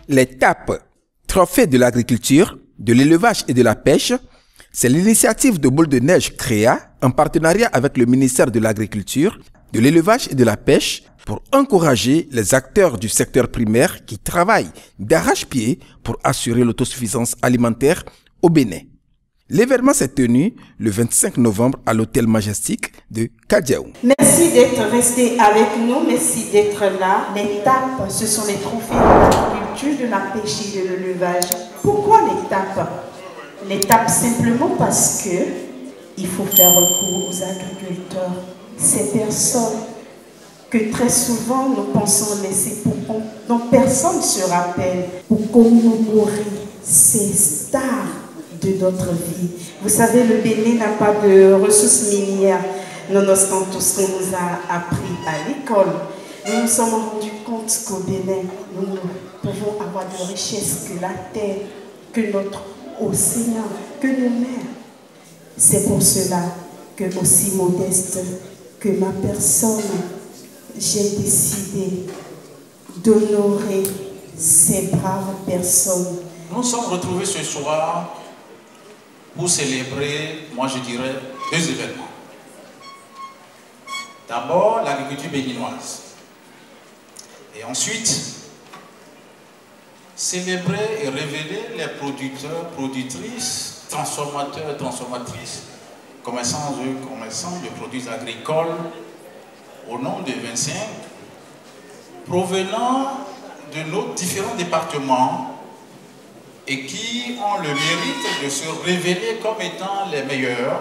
les TAP, Trophées de l'agriculture, de l'élevage et de la pêche. C'est l'initiative de Boule de Neige créa en partenariat avec le ministère de l'Agriculture, de l'élevage et de la pêche pour encourager les acteurs du secteur primaire qui travaillent d'arrache-pied pour assurer l'autosuffisance alimentaire au Bénin. L'événement s'est tenu le 25 novembre à l'hôtel Majestic de Kadiaou. Merci d'être resté avec nous, merci d'être là. Les TAP, ce sont les trophées de l'agriculture, de la pêche et de l'élevage. Pourquoi les TAP? Les TAP simplement parce que il faut faire recours aux agriculteurs, ces personnes que très souvent nous pensons laisser pour compte, dont personne ne se rappelle, pour commémorer ces stars de notre vie. Vous savez, le Bénin n'a pas de ressources minières, nonobstant tout ce qu'on nous a appris à l'école. Nous nous sommes rendus compte qu'au Bénin, nous pouvons avoir de richesses que la terre, que notre océan, que nos mers. C'est pour cela que, aussi modeste que ma personne, j'ai décidé d'honorer ces braves personnes. Nous sommes retrouvés ce soir pour célébrer, moi je dirais, deux événements. D'abord, l'agriculture béninoise. Et ensuite, célébrer et révéler les producteurs, productrices, transformateurs, transformatrices, commerçants de produits agricoles au nom de 25, provenant de nos différents départements et qui ont le mérite de se révéler comme étant les meilleurs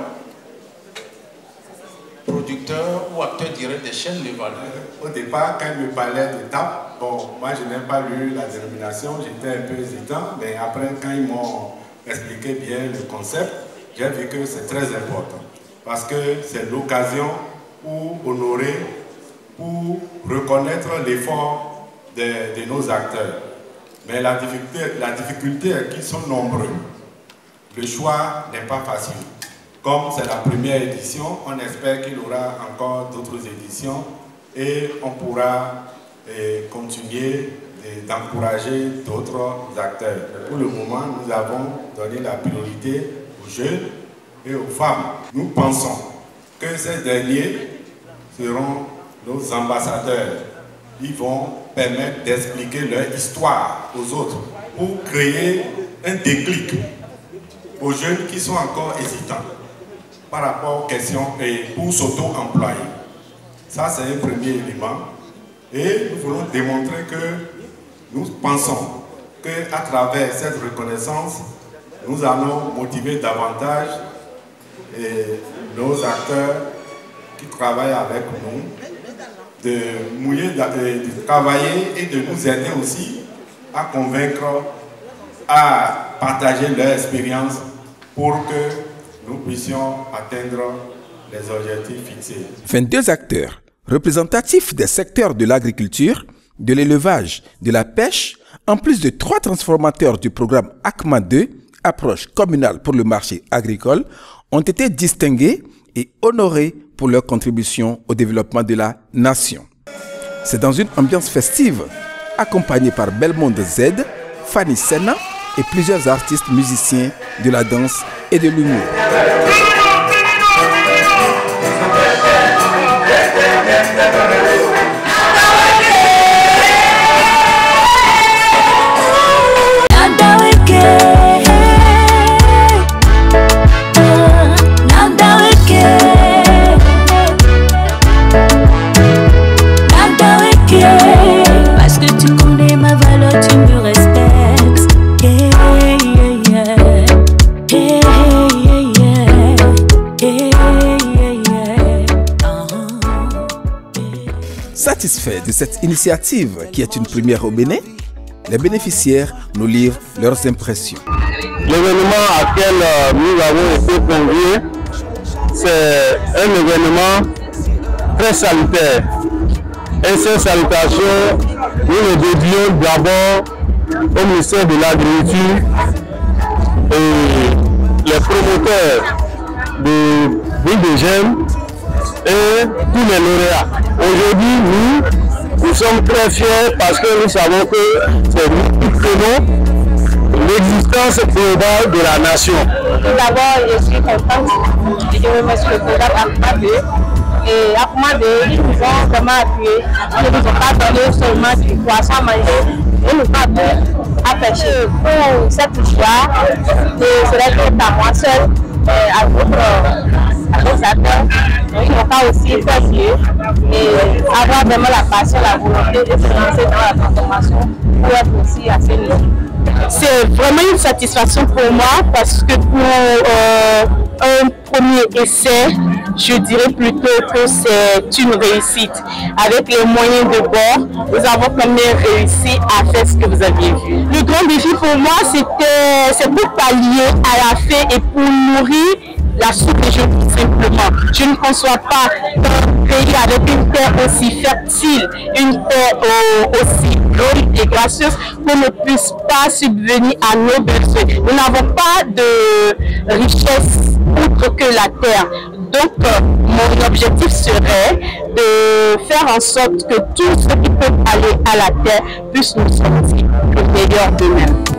producteurs ou acteurs directs des chaînes de valeur. Au départ, quand il me parlait de TAP, bon, moi je n'ai pas lu la dénomination, j'étais un peu hésitant, mais après quand ils m'ont expliqué bien le concept, j'ai vu que c'est très important. Parce que c'est l'occasion pour honorer, pour reconnaître l'effort de nos acteurs. Mais la difficulté est qu'ils sont nombreux. Le choix n'est pas facile. Comme c'est la première édition, on espère qu'il y aura encore d'autres éditions et on pourra continuer d'encourager d'autres acteurs. Pour le moment, nous avons donné la priorité aux jeunes et aux femmes. Nous pensons que ces derniers seront nos ambassadeurs. Ils vont permettre d'expliquer leur histoire aux autres pour créer un déclic aux jeunes qui sont encore hésitants par rapport aux questions et pour s'auto-employer. Ça, c'est un premier élément. Et nous voulons démontrer que nous pensons qu'à travers cette reconnaissance, nous allons motiver davantage nos acteurs qui travaillent avec nous, de travailler et de nous aider aussi à convaincre, à partager leur expérience pour que nous puissions atteindre les objectifs fixés. 22 acteurs représentatifs des secteurs de l'agriculture, de l'élevage, de la pêche, en plus de 3 transformateurs du programme ACMA 2, approche communale pour le marché agricole, ont été distingués et honorés pour leur contribution au développement de la nation. C'est dans une ambiance festive, accompagnée par Belmonde Z, Fanny Senna et plusieurs artistes musiciens de la danse et de l'humour. Parce que tu connais ma valeur, tu me respectes. Satisfaits de cette initiative qui est une première au Bénin, les bénéficiaires nous livrent leurs impressions. L'événement auquel nous avons été conviés, c'est un événement très salutaire. Et ces salutations, nous les dédions d'abord au ministère de l'Agriculture et les promoteurs de Boule de Neige et tous les lauréats. Aujourd'hui, nous sommes très fiers parce que nous savons que c'est nous soutenons l'existence globale de la nation. Tout d'abord, je suis contente et je remercie le programme ACMA 2. Et ACMA 2, ils nous ont vraiment appuyé. Ils ne nous ont pas donné seulement du poisson à manger, ils nous ont appris à pêcher. Pour cette joie, ce n'est pas moi seul, à d'autres acteurs, ils n'ont pas aussi fait mieux et avoir vraiment la passion, la volonté de se lancer dans la transformation pour être aussi à ce niveau. C'est vraiment une satisfaction pour moi parce que pour un premier essai, je dirais plutôt que c'est une réussite. Avec les moyens de bord, nous avons quand même réussi à faire ce que vous aviez vu. Le grand défi pour moi, c'est pour pallier à la faim et pour nourrir la sous-région tout simplement. Je ne conçois pas un pays avec une terre aussi fertile, une terre aussi grande et gracieuse qu'on ne puisse pas subvenir à nos besoins. Nous n'avons pas de richesse autre que la terre. Donc, mon objectif serait de faire en sorte que tous ceux qui peuvent aller à la terre puissent nous sortir le meilleur d'eux-mêmes.